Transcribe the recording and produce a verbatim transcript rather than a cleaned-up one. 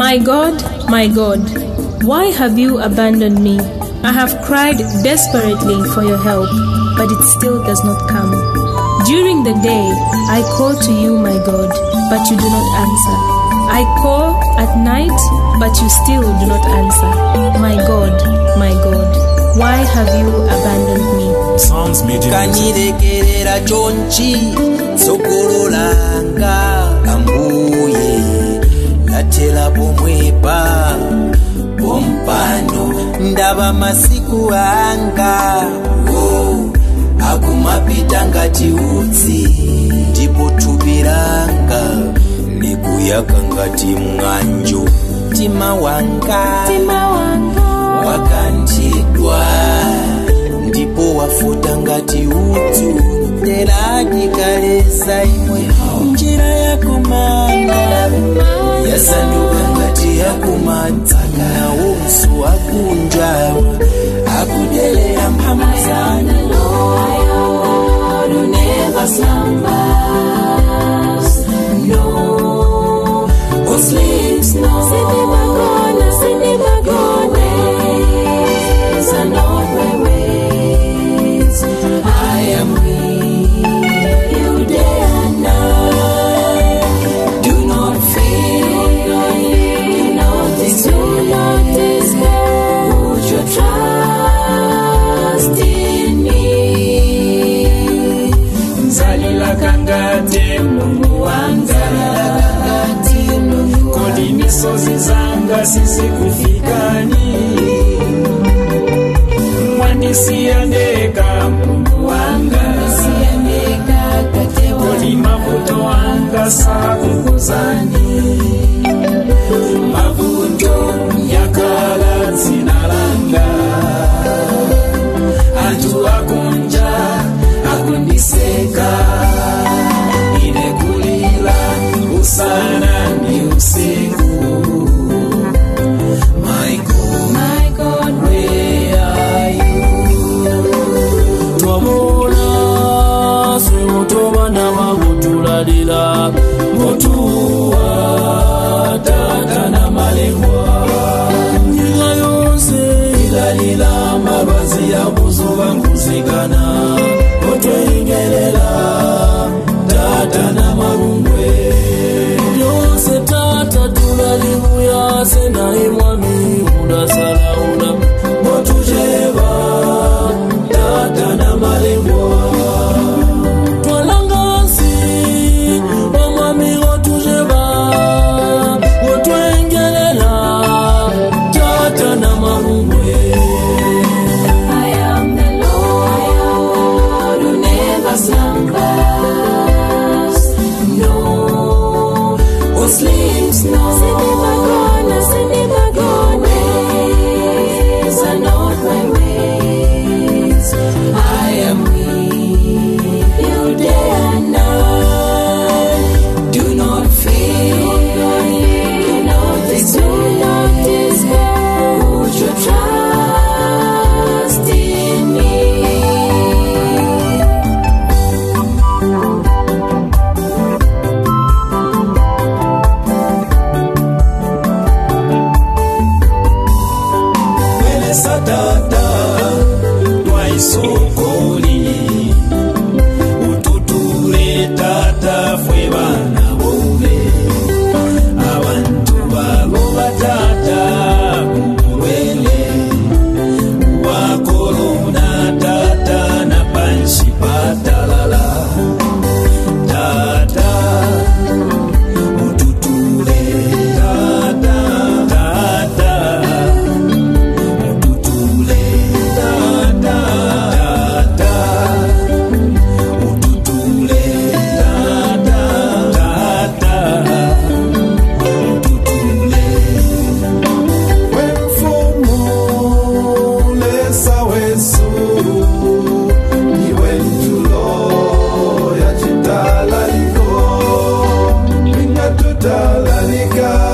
My God, my God, why have you abandoned me? I have cried desperately for your help, but it still does not come. During the day, I call to you, my God, but you do not answer. I call at night, but you still do not answer. My God, my God, why have you abandoned me? Songs media. Kanyirekerera chonchi sokololanga ambuye latela pomwepa pompano ndaba masiku anga oh, akumapita ngati utsi ndipo tubiranga nikuyaka ngati mng'anjo tima wanga tima wanga wakantidwa ndipo wafuta ngati utu teladikalesa imwe njira yako mana yasanduka ngati yakumanzaka na unsu akunjawa akudelera mphamazana who never slumbers, no, or sleeps, no. Sinimagona, sinimagona, ways are not my ways. I am with you day and night. Do not fear, do not despair, do not despair. Put your trust in me. Zalila kangate Mungu wanga, kodi misozi zanga sisi kufikani. Mwanisiandeka Mungu wanga, kodi mabuto wanga sakukuzani. Mabuto yakala zinalanga, antu akunja akundiseka, inekulila usana ni usiku. My God, my God, where are you? Twamona simutobana mabutulalila motuwa tata na malengwa njira yonse ilalila mabazi ya buzuba nkuzigana otwengelela tata na marungwe yonse tata tulalibuya sena imwami unasalaula motujeba tata na malengwa twalangansi omwami otujeba otwengelela tata na marungwe. Slumbers, no, or sleeps, no. Sinimagona, sinimagona, ways are not my ways. I am with you day and night. Do not fear, do not despair, do not despair. Put your trust in me. Tata, twaisokoli ututule tata fwe bana bobe abantu babo batata kukulwele wakolona tata na panshi patalala tata ututule tata tata Talanika